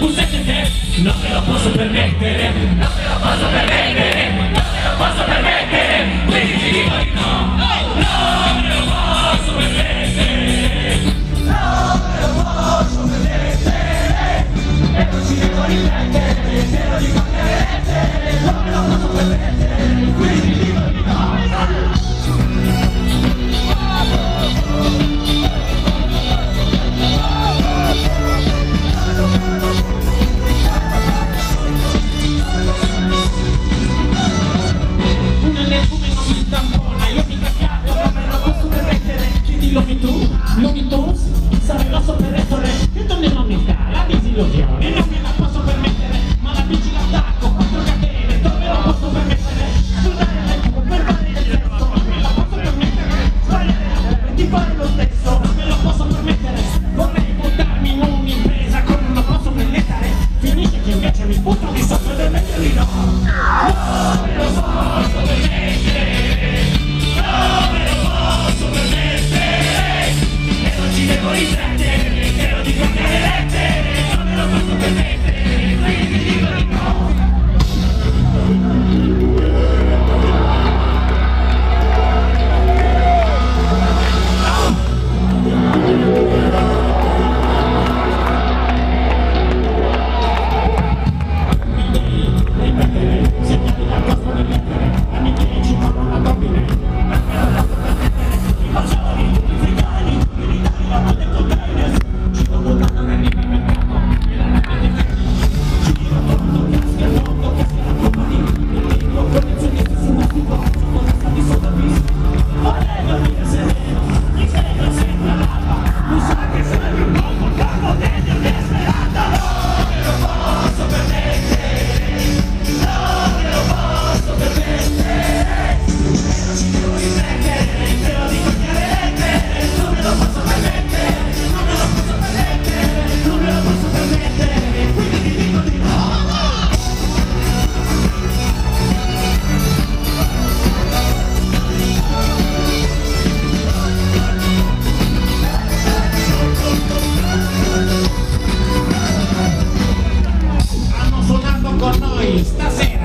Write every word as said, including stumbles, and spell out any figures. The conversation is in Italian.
Bussette, non me lo posso permettere, non me lo posso permettere, non me lo posso permettere, quindi ti dico di no, non me lo posso permettere, non me lo posso permettere, e non ci devo riflettere, te lo dico chiaramente, non me lo posso permettere, quindi ti dico di no. Lomi tu, lomi tu, sarai lo superettore, che donne non mi sta, la disillusione, non me la posso permettere, ma la bici l'attacco, quattro catene, dove lo posso permettere, sudare le tue per fare il sesso, non me la posso permettere, sbagliare la tue di fare lo stesso, non me lo posso permettere, vorrei buttarmi in un'impresa come non lo posso permettere, finisce che invece mi butto di sotto ed è meglio di no, non me lo posso permettere, non me lo posso permettere. Devo riflettere, te lo dico chiaramente, non me lo posso permettere, quindi ti dico di no. Stasera